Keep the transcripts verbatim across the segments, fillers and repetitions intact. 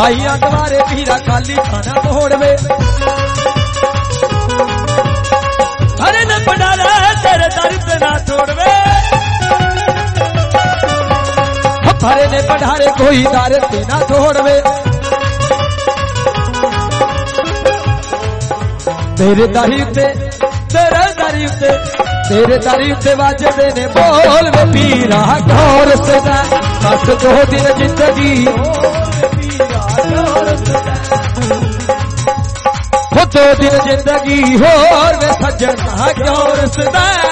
आइया द्वारे पीरा खाली खाना मोड़वे अरे न पढ़ारा तेरे दर्द ना छोड़वे हरे ने पढ़ारे कोई दर्द ना छोड़वे तेरे दरी ते तेरे दरी ते तेरे दरी ते वाजदे ने बोल वे पीरा गौर से बस दो दिन जिंदगी हो दो दिन जिंदगी होर वे सजना गौर से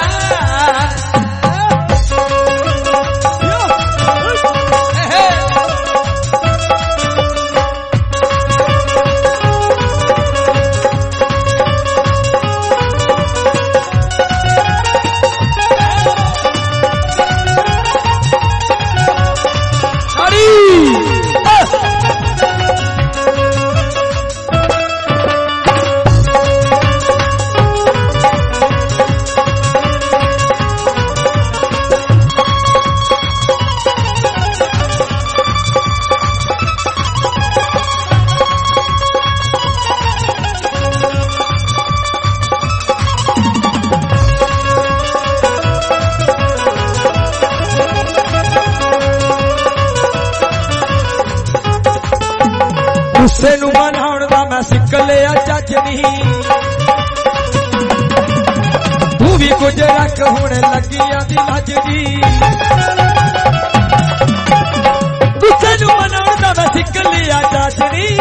गुस्से नू मनाउण दा मैं सिख लिया जज नहीं तू भी कुछ रख होने लगी आदी लज जी गुस्से नू मनाउण दा मैं सिख लिया जज नहीं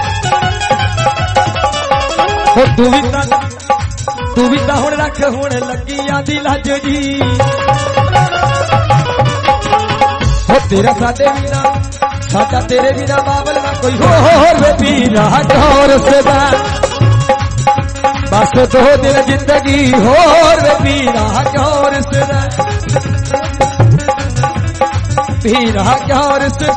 हो तू भी ता तू भी ता हुण रख होने लगी आदी लज जी हो तेरा साडे बिना साडा तेरे बिना बाबल ना कोई होर वे पीरा गौर से बस दो दिन जिंदगी होर वे पीरा गौर से पीरा गौर से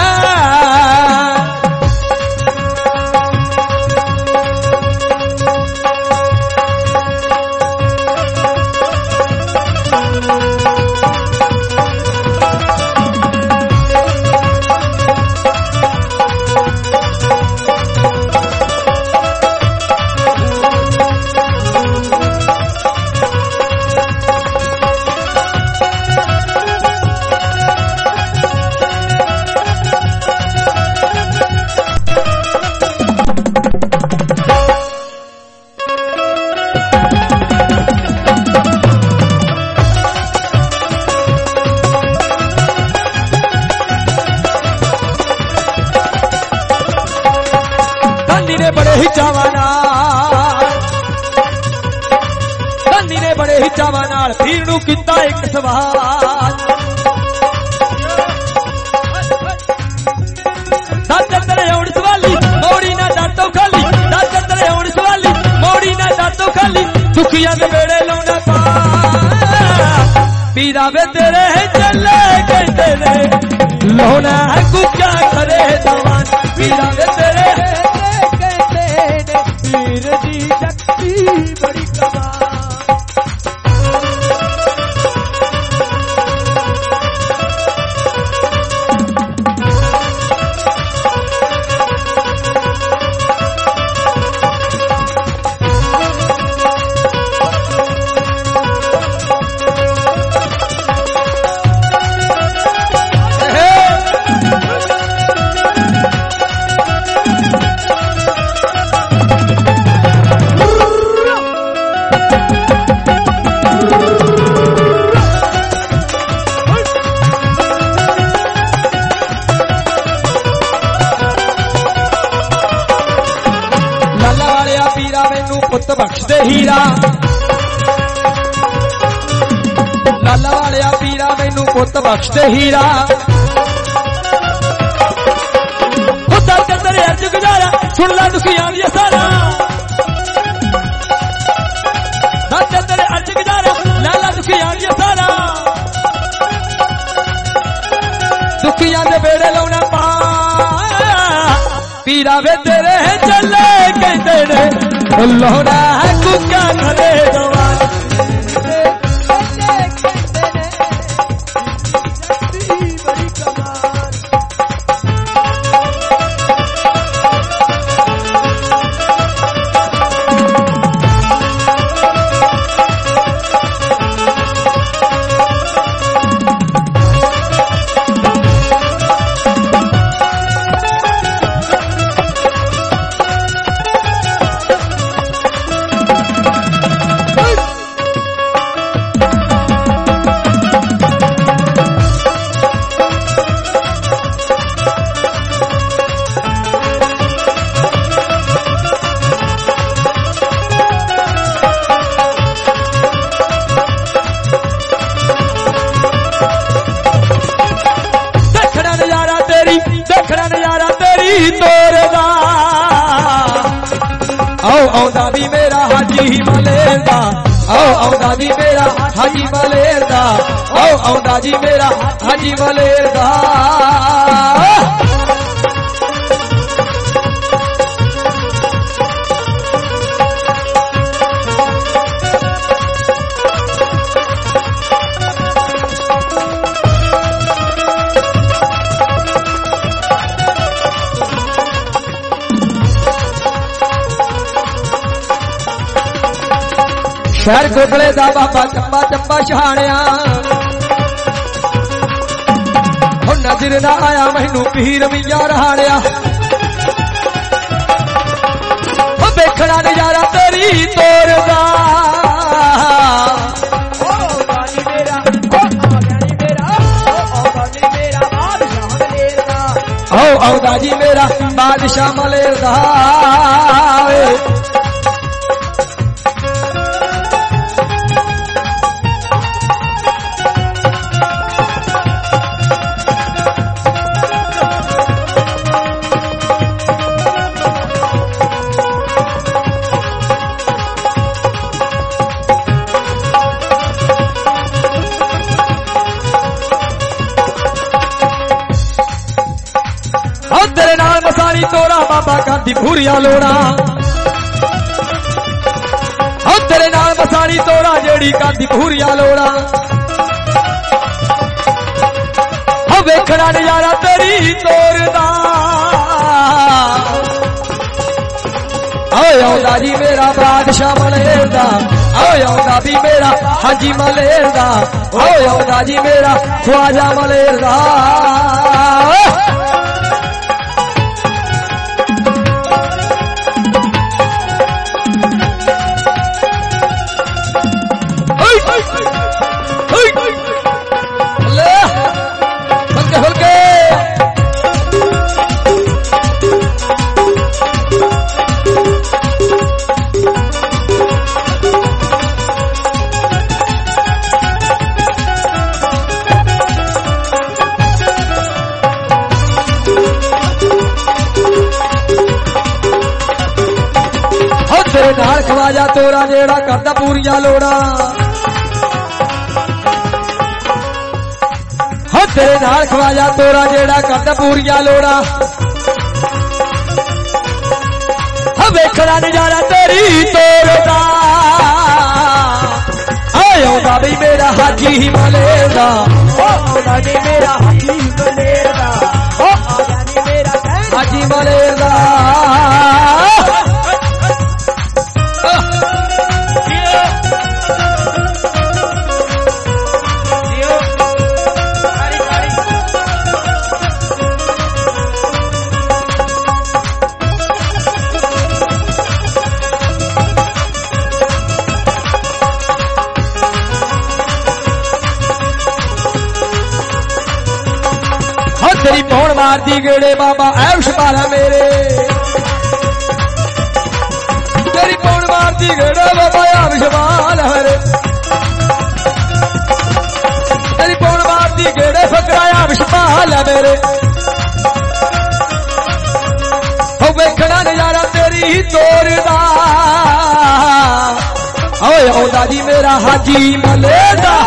बड़े ही चावाना गांधी ने बड़े ही चावा नाल पीर नू कीता एक सवाल दस अंदर आउण सवाली मौड़ी ना दातों खाली दस अंदर आउण सवाली मौड़ी ना दातों खाली दुखिया दे वेड़े लाउणा पा पीरा वे तेरे चले कहते ने लाउणा है कुक्का करे जवान पीरा वे तेरे पीर दी शक्ति बड़ी कमाल पुत बख्श दे हीरा लाला वालिया पीरा मैनू पुत बख्श दे हीरा खुदा चंदर अर्ज गुजारा सुन ला दुखियां दी सारा चंदर अर्ज गुजारा लाला दुखियां दी सारा दुखियां दे बेड़े लाउणा पा पीरा वे तेरे चले कहते ने लोड़ा है कुक्का करे जवान बड़ी कमाल आउंदा जी मेरा हाजी मलेर दा ओ आउंदा जी मेरा हाजी मलेर दा शहर गोगले दा बाबा चंबा चंबा छाणिया हो नजर ना आया मैनू पीर मियां रहाड़िया हो देखना नजारा तेरी तोर दा ओ औदा जी मेरा बादशाह मलेर दा तेरे नाल मसानी तोरा बाबा गांधी भूरिया लोड़ा हो तेरे नाल मसानी तोरा जेड़ी गांधी भूरिया लोड़ा हो वेखना नजारा तेरी तोर दा ओ औदा जी मेरा बादशाह मलेर दा ओ औदा भी मेरा हाजी मलेर दा ओ औदा जी मेरा ख्वाजा मलेर दा तेरे नाल ख्वाजा तोरा जेड़ा करदा पूरिया लोड़ा हो तेरे नाल ख्वाजा तोरा जेड़ा करदा पूरिया लोड़ा हो वेखना नजारा तेरी तोर दा औदा भी मेरा हाजी मलेर दा ओ औदा जी मेरा हाजी मलेर दा ओ औदा जी मेरा हाजी मलेर दा तेरी पौन मार दी गेड़े बाबा ऐश पाला मेरे तेरी पौन मार दी गेड़े बाबा ऐश पाला मेरे तेरी पौन मार दी गेड़े फकरा ऐश पाला मेरे हो वेखना नजारा तेरी तोर दा ओए औदा जी मेरा हाजी मलेर दा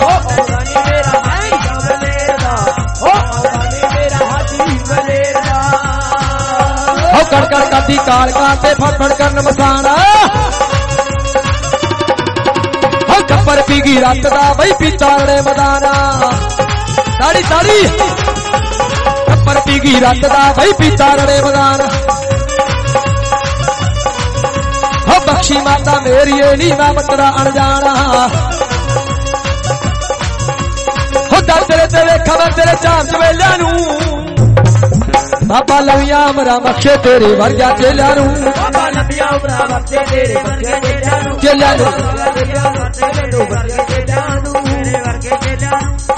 कर कर कदी काल काते फड़ कर नमसाना हो कपर पीगी रत दा बई पिताड़े मदाना ताड़ी ताड़ी कपर पीगी रत दा बई पिताड़े मदाना हो बख्शी माता मेरी नी मैं मतरा अनजाना हो दर तेरे तेरे खबर तेरे चार चवेलिया नू बाबा लविया मरा बख्शे तेरे वर्गा चेला नू बाबा लविया मरा बख्शे तेरे वर्गा चेला नू चेला नू वर्गा चेला नू मेरे वर्गे चेला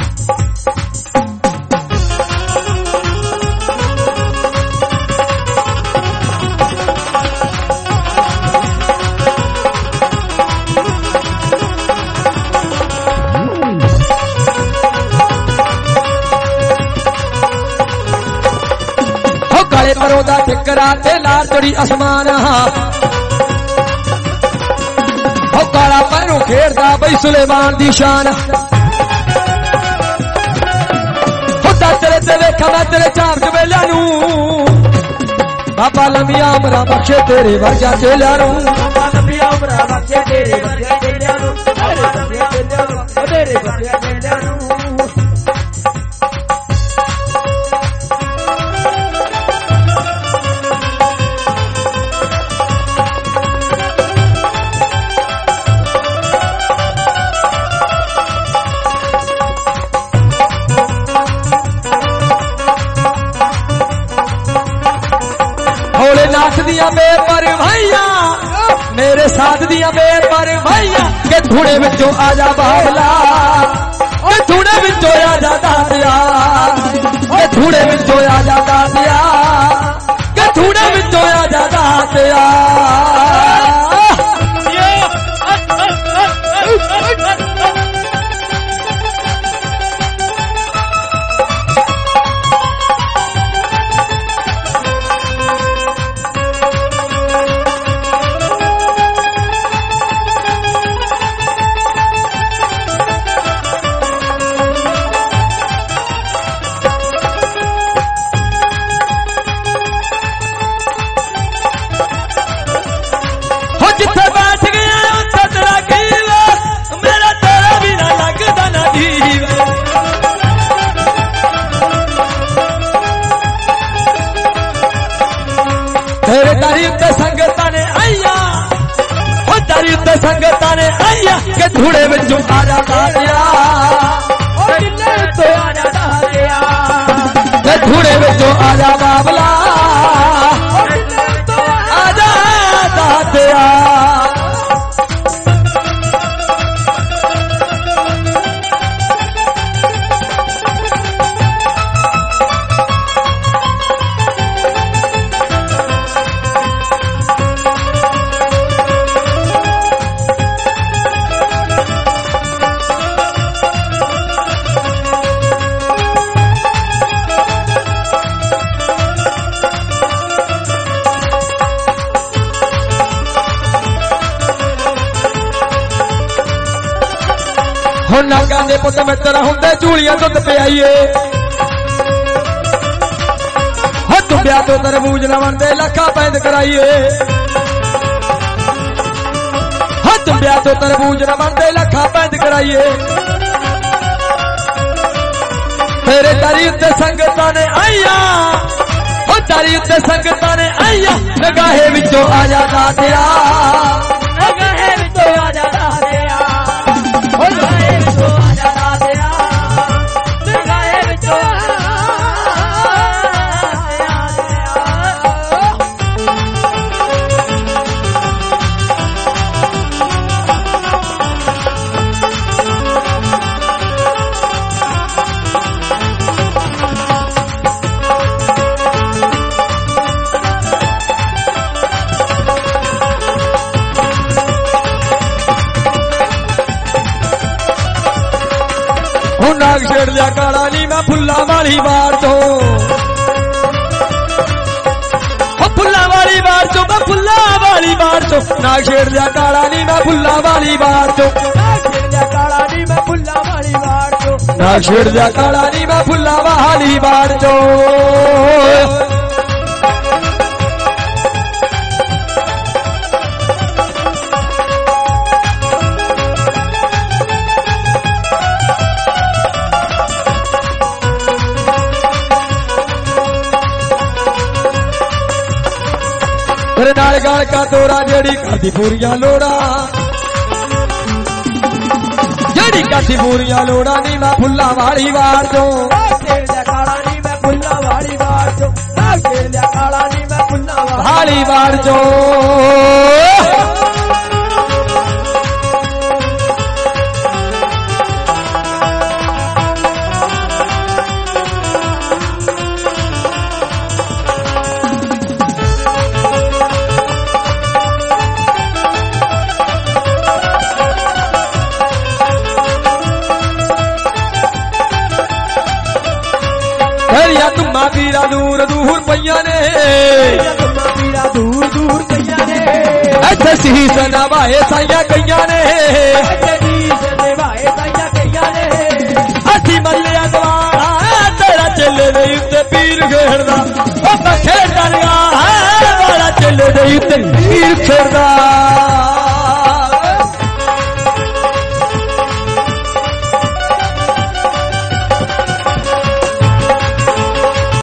परोदा ठिकरा ते लाल चढ़ी आसमान हो काला परू खेड़दा बई सुलेमान दी शान खुदा तेरे ते वेखा मैं तेरे चाम चबेलिया नू बाबा लंबिया उमरा बख्शे तेरे वर्गा चेलिया नू बाबा लंबिया उमरा बख्शे तेरे वर्गा चेलिया नू तेरे वर्गा चेलिया नू तेरे वर्गा चेलिया नू नाथ दिया बेर पर भाइया मेरे साथ दिया बेर पर भाइया के धूड़े विचों आजा बाबला के धूड़े विचों आजा दादिया के धूड़े विचों आजा दादिया के धूड़े विचों आजा दादिया तेरे तारीफ ते संगतां ने आईया ओ तारीफ ते संगतां ने आईया के धूड़े विचों आजा दादिया ओ दिले तो आजा दादिया के धूड़े विचों आजा बाबला ओ दिले तो आजा दादिया हुण नागा दे पुत मित्र हुंदे झूलियां दुध पियाईए हो दुबिया तो तरबूज लवण दे लखा पैंद कराईए हो दुबिया तो तरबूज लवण दे लखा पैंद कराईए तेरे तारीफ ते संगतां ने आईया हो तारीफ ते संगतां ने आईया नगाहे विचों आजा दादिया नगाहे विचों आजा दादिया हो नगाहे विचों आजा दादिया नगाहे विचों नाग छेड़ लिया काला नी मैं फुल्ला वाली बार तो फुल्ला वाली बार तो मैं फुल्ला वाली बार तो नाग छेड़ लिया काला नी मैं फुल्ला वाली बार तो नाग छेड़ लिया काला नी मैं फुल्ला वाली बार तो नाग छेड़ लिया काला नी मैं फुल्ला वाली बार तो तेरे नाल गाल का तोरा जेड़ी करदी पूरियां लोड़ा जेड़ी करदी पूरियां लोड़ा नी मैं फुल्ला वाली बार तो काला नी मैं फुल्ला वाली बार तो काला नी मैं फुल्ला वाली बार तो तुम्मा पीरा दूर दूर पईया ने दूर दूर पईया ने इत्थे ਸੀਸ ਨਵਾਏ ਸਾਈਆਂ ਗਈਆਂ ਨੇ ਸੀਸ ਨਵਾਏ ਸਾਈਆਂ ਗਈਆਂ ਨੇ ਅਸੀਂ ਮੱਲਿਆ ਦਵਾਰਾ ਤੇਰਾ ਚੱਲੇ ਦੇ ਉੱਤੇ ਪੀਰ ਖੇਡਦਾ ਉਹ ਪੱਖੇ ਡਰਿਆ ਵਾਲਾ ਚੱਲੇ ਦੇ ਉੱਤੇ ਪੀਰ ਖੇਡਦਾ